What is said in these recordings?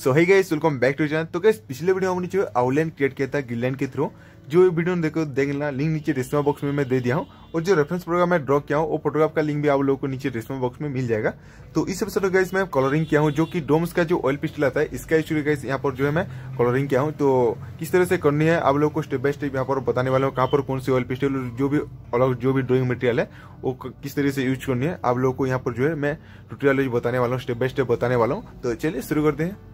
So hey guys, welcome back to channel. तो guys, पिछले video में हमने जो आउटलाइन क्रिएट किया था गिरलाइन के थ्रू, जो वीडियो देखो देखना लिंक नीचे डिस्क्रिप्शन बॉक्स में मैं दे दिया हूँ। और जो रेफरेंस प्रोग्राम मैं ड्रॉ किया हूँ वो फोटोग्राफ का लिंक भी आप लोगों को नीचे डिस्क्रिप्शन बॉक्स में मिल जाएगा। तो इस एपिसोड में गाइस मैं कलरिंग किया हूँ, जो कि डोम्स का जो ऑयल पिस्टल आता है इसका एक्चुअली गाइस यहाँ पर जो है मैं कलरिंग किया हूँ। तो किस तरह से करनी है आप लोगों को स्टेप बाय स्टेप यहाँ पर बताने वाला हूँ। कहाँ पर कौन सी ऑयल पिस्टल, जो भी अलग जो भी ड्रॉइंग मटेरियल है वो किस तरह से यूज करनी है आप लोगों को यहाँ पर जो है मैं ट्यूटोरियल बताने वाला हूँ, स्टेप बाय स्टेप बताने वाला हूँ। तो चलिए शुरू करते हैं।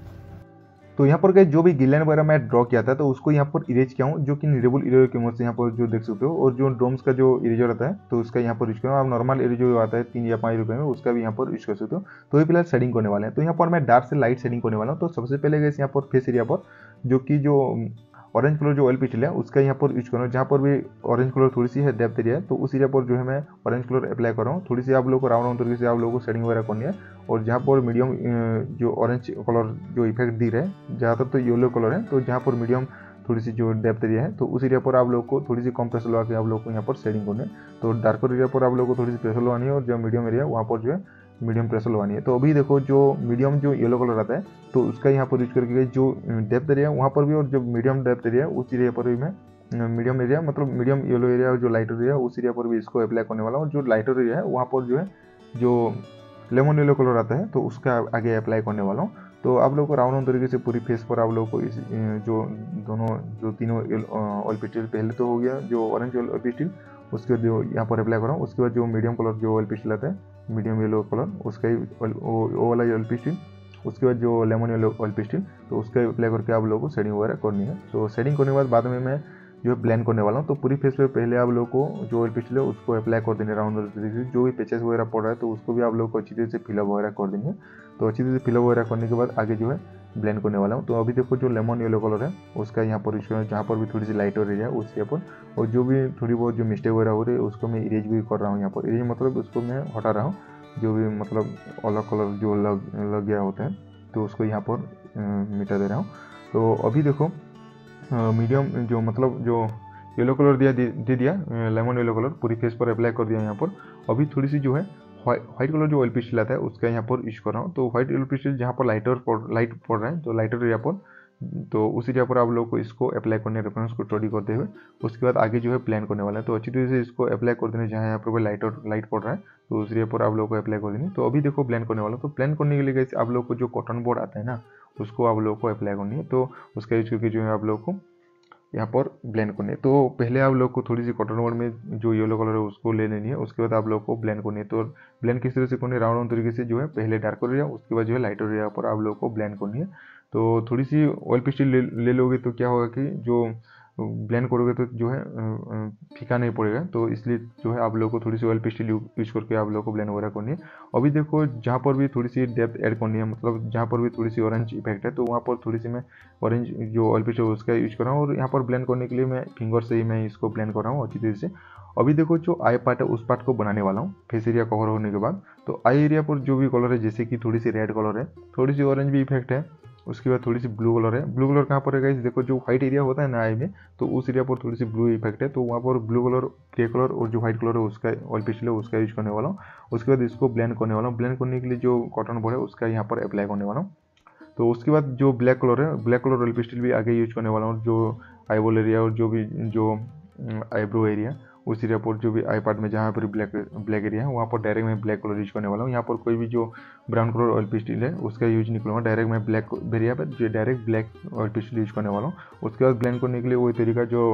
तो यहाँ पर गए जो भी गिरलाइन वगैरह मैं ड्रॉ किया था तो उसको यहाँ पर इरेज किया हूँ, जो कि न्यूरेबल इरेजर की मदद से यहाँ पर जो देख सकते हो। और जो डोम्स का जो इरेजर आता है तो उसका यहाँ पर यूज करूँ। आप नॉर्मल इरेजर जो आता है 3 या 5 रुपये में, उसका भी यहाँ पर यूज कर सकते हो। तो ये फिलहाल शेडिंग करने वाले हैं। तो यहाँ पर मैं डार्क से लाइट शेडिंग करने वाला हूँ। तो सबसे पहले गए यहाँ पर फेस एरिया पर जो कि जो ऑरेंज कलर जो ऑयल पिस्टल है उसका यहाँ पर यूज करूँ। जहाँ पर भी ऑरेंज कलर थोड़ी सी है डेप्थ एरिया है तो उस एरिया पर जो है मैं ऑरेंज कलर अप्लाई कर रहा हूँ। थोड़ी सी आप लोगों को राउंड तरीके से आप लोगों को शेडिंग वगैरह करनी है। और जहाँ पर मीडियम जो ऑरेंज कलर जो इफेक्ट दिख रहा है, ज़्यादातर तो येलो कलर है, तो जहाँ पर मीडियम थोड़ी सी जो डेप्थ एरिया है तो उस एरिया पर आप लोग को थोड़ी सी कम प्रेशर लगा के आप लोग को यहाँ पर शेडिंग करनी है। तो डार्कर एरिया पर आप लोग को थोड़ी सी प्रेशर लगानी है और जो मीडियम एरिया वहाँ पर जो है मीडियम प्रेशर लगानी है। तो अभी देखो जो मीडियम जो येलो कलर आता है तो उसका यहाँ पर यूज करके जो डेप्थ एरिया वहाँ पर भी और जो मीडियम डेप्थ एरिया उस एरिया पर भी मैं मीडियम एरिया मतलब मीडियम येलो एरिया और जो लाइटर एरिया उस एरिया पर भी इसको अप्लाई करने वाला हूँ। जो लाइटर एरिया है वहाँ पर जो है जो लेमन येलो कलर आता है तो उसका आगे अप्लाई करने वाला हूँ। तो आप लोगों को राउंड तरीके से पूरी फेस पर आप लोगों को इस जो दोनों जो तीनों ऑयल पिस्टल पहले तो हो गया जो ऑरेंज ऑयल पिस्टल, उसके बाद जो यहाँ पर अप्लाई कर रहा हूँ। उसके बाद जो मीडियम कलर जो ऑयल पिस्टल आता है मीडियम येलो कलर उसका ही वो वाला ऑयल पिस्टल, उसके बाद जो लेमन येलो ऑयल पिस्टल तो उसका अप्लाई करके आप लोगों को शेडिंग वगैरह करनी है। तो शेडिंग करने के बाद में मैं जो है ब्लेंड करने वाला हूँ। तो पूरी फेस पे पहले आप लोगों को जो ऑयल पिस्टल है उसको अप्लाई कर देंगे राउंड तरीके से। जो भी पेचेस वगैरह पड़ रहा है तो उसको भी आप लोगों को अच्छी तरह से फिलअप वगैरह कर देंगे। तो अच्छी तरह से फिलअप वगैरह करने के बाद आगे जो है ब्लेंड करने वाला हूँ। तो अभी देखो जो लेमन येलो कलर है उसका यहाँ पर यूज जहाँ पर भी थोड़ी सी लाइट और एरिया है उस एरिया पर, और जो भी थोड़ी बहुत जो मिस्टेक वगैरह हो रही है उसको मैं इरेज भी कर रहा हूँ। यहाँ पर इरेज मतलब उसको मैं हटा रहा हूँ, जो भी मतलब अलग कलर जो लग गया होता है तो उसको यहाँ पर मिटा दे रहा हूँ। तो अभी देखो मीडियम जो मतलब जो येलो कलर दे दिया लेमन येलो कलर पूरी फेस पर अप्लाई कर दिया यहाँ पर। अभी थोड़ी सी जो है व्हाइट कलर जो ऑयल पिस्टल आता है उसका यहाँ पर यूज कर रहा हूँ। तो व्हाइट ऑयल पिस्टल जहाँ पर लाइट पड़ रहा है तो लाइटर एरिया पर, तो उस एरिया पर आप लोग को इसको अप्लाई करने रेफरेंस को स्टडी करते हुए उसके बाद आगे जो है ब्लेंड करने वाला है। तो अच्छी तरह से इसको अप्लाई कर देने, जहाँ यहाँ पर लाइट पड़ रहा है तो उस एरिया पर आप लोग को अप्लाई कर देनी। तो अभी देखो ब्लेंड करने वाला। तो ब्लेंड करने के लिए गाइस आप लोग को जो कॉटन बोर्ड आता है ना उसको आप लोग को अप्लाई करनी है। तो उसका यूज करके जो है आप लोग को यहाँ पर ब्लेंड करनी है। तो पहले आप लोग को थोड़ी सी कॉटन बोर्ड में जो येलो कलर है उसको ले लेनी है, उसके बाद आप लोग को ब्लेंड करनी है। तो ब्लेंड किस तरह से करनी है, राउंड तरीके से जो है पहले डार्क एरिया उसके बाद जो है लाइटर एरिया पर आप लोग को ब्लेंड करनी है। तो थोड़ी सी ऑयल पिस्टल ले लोगे तो क्या होगा कि जो ब्लेंड करोगे तो जो है फीका नहीं पड़ेगा। तो इसलिए जो है आप लोग को थोड़ी सी ऑयल पिस्टल यूज करके आप लोग को ब्लेंड वगैरह करनी है। अभी देखो जहाँ पर भी थोड़ी सी डेप्थ ऐड करनी है, मतलब जहाँ पर भी थोड़ी सी ऑरेंज इफेक्ट है तो वहाँ पर थोड़ी सी मैं ऑरेंज जो ऑयल पिस्टल उसका यूज कर रहा हूँ। और यहाँ पर ब्लेंड करने के लिए मैं फिंगर से ही मैं इसको ब्लेंड कर रहा हूँ अच्छी तरह से। अभी देखो जो आई पार्ट है उस पार्ट को बनाने वाला हूँ फेस एरिया कवर होने के बाद। तो आई एरिया पर जो भी कलर है, जैसे कि थोड़ी सी रेड कलर है, थोड़ी सी ऑरेंज भी इफेक्ट है, उसके बाद थोड़ी सी ब्लू कलर है। ब्लू कलर कहाँ पर है गाइस, देखो जो व्हाइट एरिया होता है ना आई में तो उस एरिया पर थोड़ी सी ब्लू इफेक्ट है। तो वहाँ पर ब्लू कलर, ग्रे कलर और जो व्हाइट कलर है उसका ऑयल पिस्टल है उसका यूज करने वाला हूँ। उसके बाद इसको ब्लेंड करने वाला हूँ। ब्लेंड करने के लिए जो कॉटन बोर्ड है उसका यहाँ पर अप्लाई करने वाला हूँ। तो उसके बाद जो ब्लैक कलर है, ब्लैक कलर ऑयल पिस्टल भी आगे यूज करने वाला हूँ। जो आईबॉल एरिया और जो भी जो आईब्रो एरिया उस एरिया पर जो भी आई पार्ट में जहाँ पर ब्लैक एरिया है वहाँ पर डायरेक्ट मैं ब्लैक कलर यूज करने वाला हूँ। यहाँ पर कोई भी जो ब्राउन कलर ऑयल पिस्टल है उसका यूज नहीं करूँगा, डायरेक्ट मैं ब्लैक एरिया पर जो direct black oil pastel use करने वाला हूँ। उसके बाद ब्लेंड करने के लिए वही तरीका जो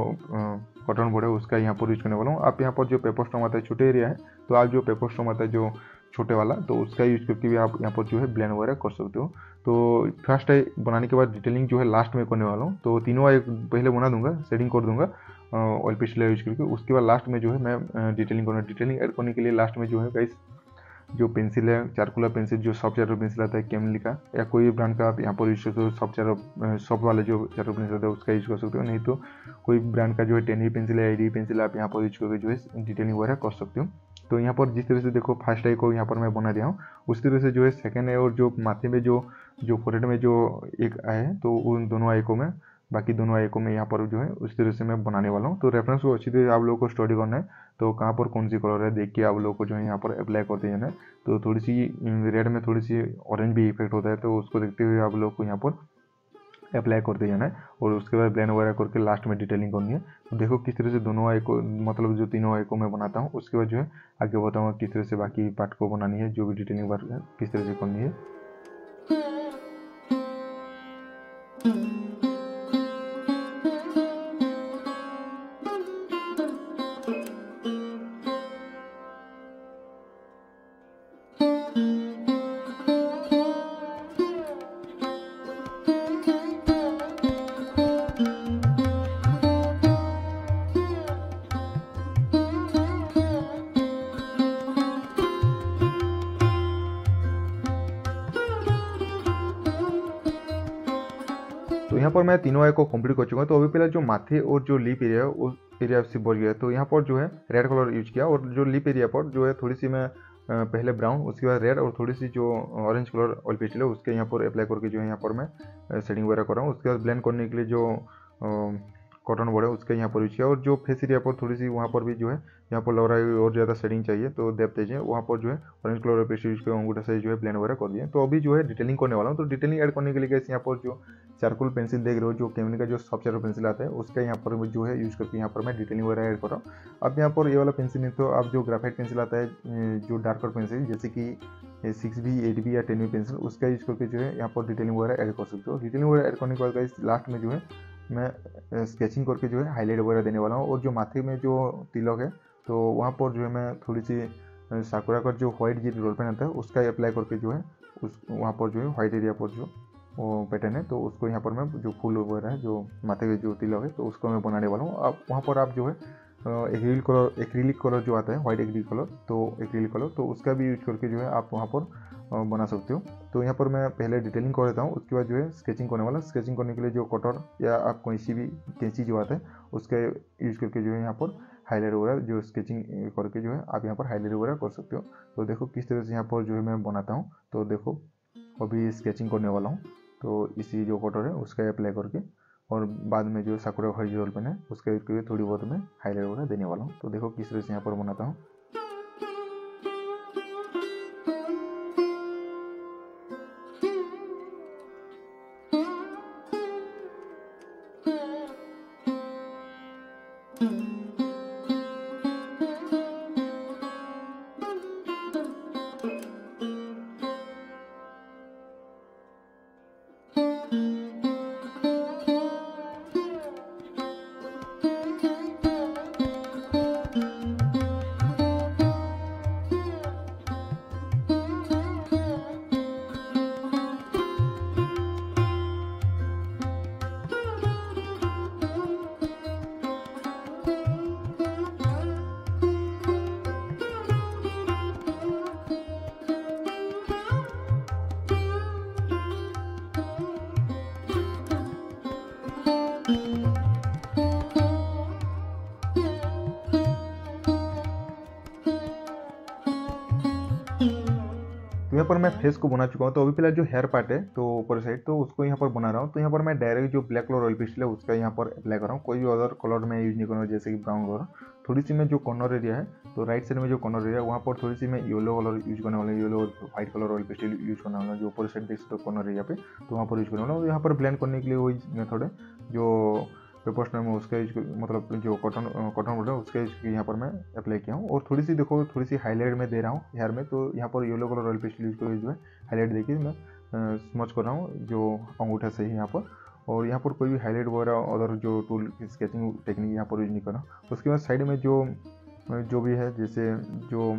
कॉटन बोर्ड है उसका यहाँ पर यूज करने वाला हूँ। आप यहाँ पर जो पेपर स्टॉम आता है छोटे एरिया है तो आप जो पेपर स्टॉम आता है जो छोटे वाला तो उसका यूज करके भी आप यहाँ पर जो है ब्लेंड वगैरह कर सकते हो। तो फर्स्ट आई बनाने के बाद डिटेलिंग जो है लास्ट में करने वाला हूँ। तो तीनों आई पहले बना दूंगा, शेडिंग कर दूंगा ऑयल पिस्टल यूज करके, उसके बाद लास्ट में जो है मैं डिटेलिंग करूँगा। डिटेलिंग ऐड करने के लिए लास्ट में जो है गाइस जो पेंसिल है चारकोलर पेंसिल, जो सॉफ्ट चारकोल पेंसिल आता है कैमलिन का या कोई ब्रांड का आप यहाँ पर यूज करते हो, सॉफ्ट वाला जो चारकोल पेंसिल आता है उसका यूज कर सकते हो। नहीं तो कोई ब्रांड का जो है 10E पेंसिल या 8E पेंसिल आप यहाँ पर यूज करके जो है डिटेलिंग वगैरह कर सकते हो। तो यहाँ पर जिस तरह से देखो फर्स्ट आई को यहाँ पर मैं बना दिया हूँ, उस तरह से जो है सेकेंड आई और जो माथे में जो फोरहेड में जो एक आई है तो उन दोनों आई को मैं बाकी दोनों आई को मैं यहाँ पर जो है उस तरह से मैं बनाने वाला हूँ। तो रेफरेंस को अच्छी तरह आप लोगों को स्टडी करना है, तो कहाँ पर कौन सी कलर है देख के आप लोगों को जो है यहाँ पर अप्लाई करते जाना है। तो थोड़ी सी रेड में थोड़ी सी ऑरेंज भी इफेक्ट होता है, तो उसको देखते हुए आप लोग को यहाँ पर अप्लाई करते जाना है और उसके बाद ब्लेंड वगैरह करके लास्ट में डिटेलिंग करनी है। तो देखो किस तरह से दोनों आई को, मतलब जो तीनों आई को मैं बनाता हूँ, उसके बाद जो है आगे बताऊँगा किस तरह से बाकी पार्ट को बनानी है, जो भी डिटेलिंग वर्क है किस तरह से करनी है। तो यहाँ पर मैं तीनों आई को कंप्लीट कर चुका हूँ। तो अभी पहले जो माथे और जो लिप एरिया है उस एरिया से बच गया, तो यहाँ पर जो है रेड कलर यूज किया, और जो लिप एरिया पर जो है थोड़ी सी मैं पहले ब्राउन, उसके बाद रेड और थोड़ी सी जो ऑरेंज कलर ऑयल पेस्टल है उसके यहाँ पर अप्लाई करके जो है यहाँ पर मैं शेडिंग वगैरह कर रहा हूँ। उसके बाद ब्लेंड करने के लिए जो कॉटन बोर्ड है उसका यहाँ पर यूज किया, और जो फेस एरिया पर थोड़ी सी वहाँ पर भी जो है यहाँ पर लग रहा है और ज़्यादा शेडिंग चाहिए, तो डेप्थ चाहिए, वहाँ पर जो है ऑरेंज कलर पेस्ट यूज किया, अंगूठा से जो है ब्लेंड वगैरह कर दिया। तो अभी जो है डिटेलिंग करने वाला हूँ। तो डिटेलिंग ऐड करने के लिए कैसे यहाँ पर जो चारकोल पेंसिल देख रहे हो, जो कैमलिन का जो सॉफ्ट चारकोल पेंसिल आता है उसका यहाँ पर जो है यूज करके यहाँ पर मैं डिटेलिंग वगैरह ऐड कर रहा हूँ। अब यहाँ पर ये वाला पेंसिल नहीं, तो आप जो ग्राफाइट पेंसिल आता है जो डार्कर पेंसिल जैसे कि 6B 8B या 10B पेंसिल, उसका यूज करके जो है यहाँ पर डिटेलिंग वगैरह ऐड कर सकते हो। डिटेलिंग वगैरह ऐड करने के बाद लास्ट में जो है मैं स्केचिंग करके जो है हाईलाइट वगैरह देने वाला हूँ। और जो माथे में जो तिलक है तो वहाँ पर जो है मैं थोड़ी सी साकुरा का जो व्हाइट जी रोल पेन आता है उसका अप्लाई करके जो है उस वहाँ पर जो है व्हाइट एरिया पर जो वो पैटर्न है, तो उसको यहाँ पर मैं जो फूल वगैरह है जो माथे के जो तिलक है तो उसको मैं बनाने वाला हूँ। अब वहाँ पर आप जो है एक्रिलिक कलर जो आता है व्हाइट एक्रिलिक कलर, तो एक्रिलिक कलर तो उसका भी यूज करके जो है आप वहाँ पर बना सकते हो। तो यहाँ पर मैं पहले डिटेलिंग कर देता हूँ, उसके बाद जो है स्केचिंग करने वाला। स्केचिंग करने के लिए जो कटर या आप कोई सी भी कैंची जो आता है उसका यूज करके जो है यहाँ पर हाईलाइट वगैरह जो स्केचिंग करके जो है आप यहाँ पर हाईलाइट वगैरह कर सकते हो। तो देखो किस तरह से यहाँ पर जो है मैं बनाता हूँ। तो देखो अभी स्केचिंग करने वाला हूँ, तो इसी जो कटर है उसका अप्लाई करके और बाद में जो साकुरा व्हाइट रोल पेन है उसका यूज करके थोड़ी बहुत मैं हाईलाइट वगैरह देने वाला हूँ। तो देखो किस तरह से यहाँ पर बनाता हूँ। तो यहाँ पर मैं फेस को बना चुका हूँ। तो अभी फिलहाल जो हेयर पार्ट है तो ऊपर साइड तो उसको यहाँ पर बना रहा हूँ। तो यहाँ पर मैं डायरेक्ट जो ब्लैक कलर ऑयल पेस्टल है उसका यहाँ पर अप्लाई कर रहा हूँ, कोई भी अदर कलर मैं यूज नहीं कर रहा हूँ जैसे कि ब्राउन कलर। थोड़ी सी मैं जो कॉर्नर एरिया है तो राइट साइड में जो कॉर्नर एरिया है वहाँ पर थोड़ी सी मैं येलो कलर यूज करने वाला हूँ, येलो और white colour oil pastel use करने वाला हूँ जो ऊपर साइड देख सकते हो कॉर्नर एरिया पे, तो वहाँ पर यूज करने वाला हूँ। यहाँ पर ब्लेंड करने के लिए वही मेथड है जो पेपर स्टैम्प में उसका यूज, मतलब जो कॉटन बोर्ड है उसका यूज यहाँ पर मैं अप्लाई किया हूँ। और थोड़ी सी देखो थोड़ी सी हाईलाइट में दे रहा हूँ हेयर में, तो यहाँ पर yellow colour oil pastel use करके जो है हाईलाइट देखिए मैं स्मच कर रहा हूँ जो अंगूठा से ही यहाँ पर। और यहाँ पर कोई भी हाईलाइट वगैरह अदर जो टूल स्केचिंग टेक्निक यहाँ पर यूज नहीं कर रहा। उसके बाद साइड में जो भी है जैसे जो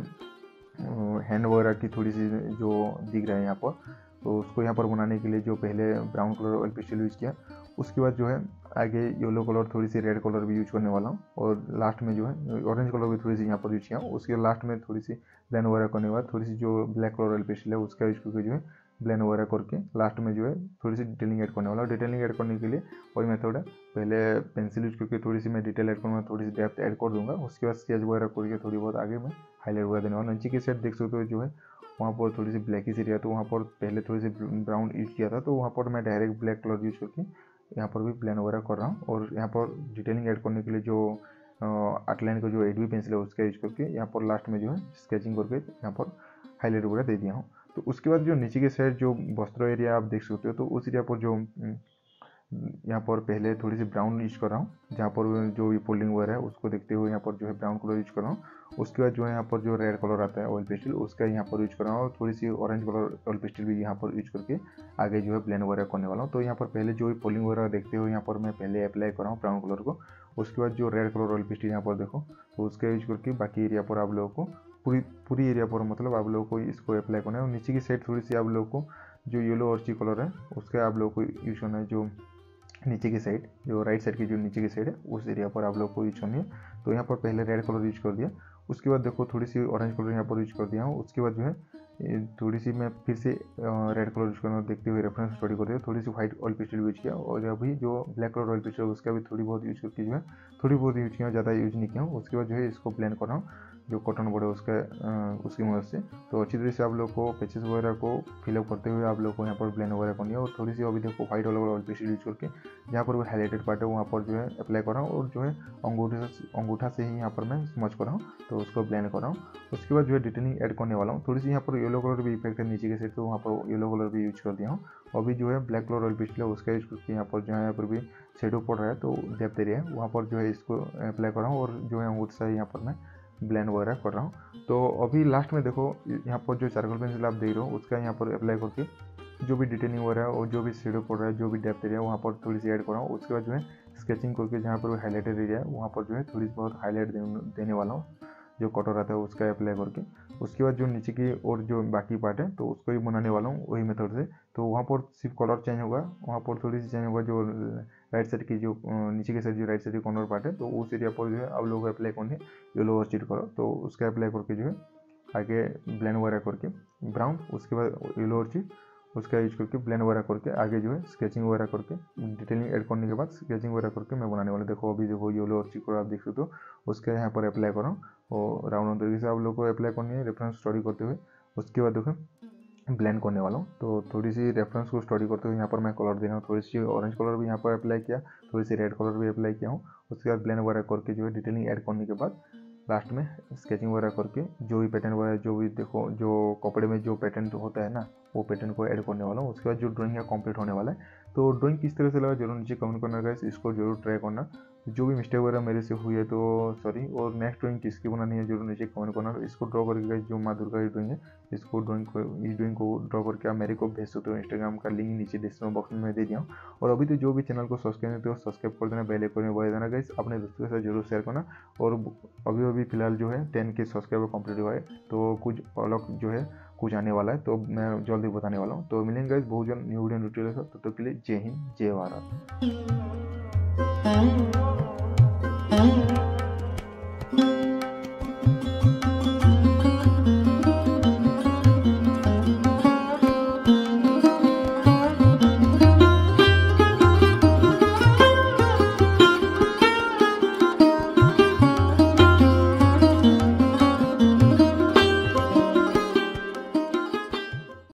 हैंड वगैरह की थोड़ी सी जो दिख रहा है यहाँ पर, तो उसको यहाँ पर बनाने के लिए जो पहले brown colour oil pastel use किया, उसके बाद जो है आगे येलो कलर थोड़ी सी रेड कलर भी यूज करने वाला हूँ। और लास्ट में जो है ऑरेंज कलर भी थोड़ी सी यहाँ पर यूज किया हूँ। उसके लास्ट में थोड़ी सी ब्लेंड वगैरह करने के बाद थोड़ी सी जो ब्लैक कलर ऑयल पेस्टल है उसका यूज करके जो है ब्लेंड वगैरह करके लास्ट में जो है थोड़ी सी डिटेलिंग ऐड करने वाला। डिटेलिंग ऐड करने के लिए वही मेथड है, पहले पेंसिल यूज करके थोड़ी सी मैं डिटेल ऐड करूँगा, थोड़ी सी डेप्थ ऐड कर दूंगा। उसके बाद स्केच वगैरह करके थोड़ी बहुत आगे मैं हाईलाइट वगैरह देने वाला। नीचे की साइड देख सकते हो जो है वहाँ पर थोड़ी सी ब्लैक ही एरिया, तो वहाँ पर पहले थोड़ी सी ब्राउन यूज किया था, तो वहाँ पर मैं डायरेक्ट ब्लैक कलर यूज करके यहाँ पर भी प्लान वगैरह कर रहा हूँ। और यहाँ पर डिटेलिंग ऐड करने के लिए जो आउटलाइन का जो 8B पेंसिल है उसका यूज करके यहाँ पर लास्ट में जो है स्केचिंग करके यहाँ पर हाईलाइट वगैरह दे दिया हूँ। तो उसके बाद जो नीचे के साइड जो वस्त्र एरिया आप देख सकते हो, तो उस एरिया पर जो यहाँ पर पहले थोड़ी सी ब्राउन यूज कर रहा हूँ, जहाँ पर जो ये फोल्डिंग वगैरह है उसको देखते हुए यहाँ पर जो है ब्राउन कलर यूज कर रहा हूँ। उसके बाद जो है यहाँ पर जो रेड कलर आता है ऑयल पेस्टल, उसका यहाँ पर यूज कर रहा हूँ। और थोड़ी सी ऑरेंज कलर ऑयल पेस्टल भी यहाँ पर यूज करके आगे जो है ब्लेंड वगैरह करने वाला हूँ। तो यहाँ पर पहले जो फोल्डिंग वगैरह देखते हुए यहाँ पर मैं पहले अप्लाई कर रहा हूँ ब्राउन कलर को। उसके बाद जो रेड कलर ऑयल पेस्टल यहाँ पर देखो, तो उसका यूज करके बाकी एरिया पर आप लोगों को पूरी एरिया पर मतलब आप लोगों को इसको अप्लाई करना है। और नीचे की साइड थोड़ी सी आप लोगों को जो येलो ऑर्ची कलर है उसका आप लोगों को यूज करना है। जो नीचे की साइड, जो राइट साइड की जो नीचे की साइड है उस एरिया पर आप लोग को यूज करनी है। तो यहाँ पर पहले रेड कलर यूज कर दिया, उसके बाद देखो थोड़ी सी ऑरेंज कलर यहाँ पर यूज कर दिया हूँ। उसके बाद जो है थोड़ी सी मैं फिर से रेड कलर यूज करना देखते हुए रेफरेंस स्टडी कर दिया, थोड़ी सी व्हाइट ऑयल पेस्टल यूज किया। और अभी जो ब्लैक कलर ऑयल पेस्टल उसका भी थोड़ी बहुत यूज करके जो है थोड़ी बहुत यूज किया, ज़्यादा यूज नहीं किया हूँ। उसके बाद जो है इसको ब्लेंड कर रहा हूँ जो कॉटन बोर्ड है उसकी मदद से। तो अच्छी तरह से आप लोग को पैचेस वगैरह को फिलअप करते हुए आप लोग को यहाँ पर ब्लेंड वगैरह करनी है। और थोड़ी सी अभी देखो व्हाइट ऑयल पेस्टल यूज करके जहाँ पर वो हाईलाइटेड पार्ट है वहाँ पर जो है अप्लाई कर रहा हूँ। और जो है अंगूठा से ही यहाँ पर मैं स्मच कर रहा हूँ, तो उसको ब्लेंड कर रहा हूँ। उसके बाद जो है डिटेलिंग ऐड करने वाला हूँ। थोड़ी सी यहाँ पर येलो कलर भी इफेक्ट है नीचे के साइड, तो वहाँ पर येलो कलर भी यूज कर दिया हूँ। अभी जो है ब्लैक कलर ऑयल पेस्टल है उसका यूज करके यहाँ पर जो है यहाँ पर भी शेडो पड़ रहा है, तो डेप्थ एरिया है वहाँ पर जो है इसको अप्लाई कर रहा हूँ। और जो है अंगूठा से यहाँ पर मैं ब्लेंड वगैरह कर रहा हूँ। तो अभी लास्ट में देखो यहाँ पर जो चारकोल पेंसिल आप देख रहे हो उसका यहाँ पर अप्लाई करके जो भी डिटेलिंग वगैरह और जो भी शेडो पड़ रहा है, जो भी डेप्थ एरिया है वहाँ पर थोड़ी सी ऐड कर रहा हूँ। उसके बाद जो है स्केचिंग करके जहाँ पर हाईलाइटेड एरिया है वहाँ पर जो है थोड़ी सी बहुत हाईलाइट देने वाला हूँ, जो कटर आता है उसका अप्लाई करके। उसके बाद जो नीचे की और जो बाकी पार्ट है तो उसको ही बनाने वाला हूँ वही मेथड से। तो वहाँ पर सिर्फ कलर चेंज होगा, वहाँ पर थोड़ी सी चेंज होगा। जो राइट साइड की जो नीचे के साइड जो राइट साइड की कॉर्नर पार्ट है तो उस एरिया पर जो है आप लोग अप्लाई करने येलो और चीट कलर, तो उसका अप्लाई करके जो है आगे ब्लेंड वगैरह करके ब्राउन, उसके बाद येलो और चीट उसका यूज करके ब्लेंड वगैरह करके आगे जो है स्केचिंग वगैरह करके डिटेलिंग ऐड करने के बाद स्केचिंग वगैरह करके मैं बनाने वाला। देखो अभी देखो येलो और चीट कलर आप देख सकते हो उसका यहाँ पर अप्लाई कर रहा हूँ। और राउंड तरीके से आप लोग को अप्लाई करनी है रेफरेंस स्टडी करते हुए। उसके बाद देखो ब्लेंड करने वाला हूँ। तो थोड़ी सी रेफरेंस को स्टडी करते हुए यहाँ पर मैं कलर दे रहा हूँ, थोड़ी सी ऑरेंज कलर भी यहाँ पर अप्लाई किया, थोड़ी सी रेड कलर भी अप्लाई किया हूँ। उसके बाद ब्लेंड वगैरह करके जो है डिटेलिंग ऐड करने के बाद लास्ट में स्केचिंग वगैरह करके जो भी पैटर्न वगैरह जो भी देखो जो कपड़े में जो पैटर्न होता है ना वो पैटर्न को ऐड करने वाला हूँ। उसके बाद जो ड्राइंग है कंप्लीट होने वाला है। तो ड्राइंग किस तरह से लगा जरूर नीचे कमेंट करना गाइस, इसको जरूर ट्राई करना। जो भी मिस्टेक वगैरह मेरे से हुई है तो सॉरी। और नेक्स्ट ड्राइंग किसकी बनानी है जरूर नीचे कमेंट करना। इसको ड्रॉ करके गाइस जो माँ दुर्गा की ड्राइंग है इस ड्राइंग को ड्रॉ करके आप मेरे को भेज सकते हो। इंस्टाग्राम का लिंक नीचे डिस्क्रिप्शन बॉक्स में मैं दे दिया हूँ। और अभी तो जो भी चैनल को सब्सक्राइब नहीं तो सब्सक्राइब कर देना, बेल आइकन में बजा देना गाइस, अपने दोस्तों के साथ जरूर शेयर करना। और अभी फिलहाल जो है 10K सब्सक्राइबर कंप्लीट हुआ है, तो कुछ अलग जो है कुछ आने वाला है, तो मैं जल्दी बताने वाला हूँ। तो मिलेंगे गाइस बहुत जल्द न्यू वीडियो ट्यूटोरियल के साथ। तब तक के लिए जय हिंद जय भारत।